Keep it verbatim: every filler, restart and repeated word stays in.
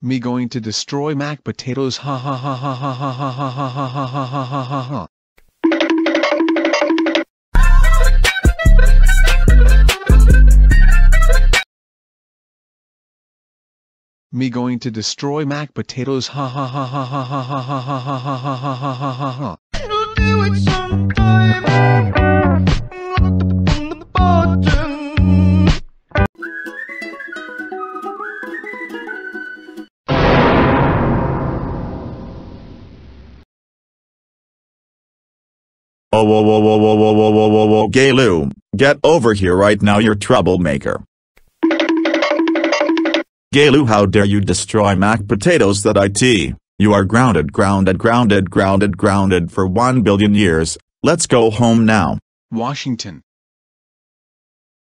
Me going to destroy MacPotatoes, ha ha ha ha ha ha ha ha ha ha ha ha ha ha ha. Me going to destroy MacPotatoes, ha ha ha ha ha ha ha ha ha ha ha ha ha ha ha ha ha. We'll do it sometime. On the bottom. Oh, whoa, whoa, whoa, whoa, whoa, whoa, whoa, whoa, whoa, Gayloo, get over here right now, you troublemaker. Gayloo, how dare you destroy MacPotatoes that it? You are grounded, grounded, grounded, grounded, grounded for one billion years. Let's go home now. Washington.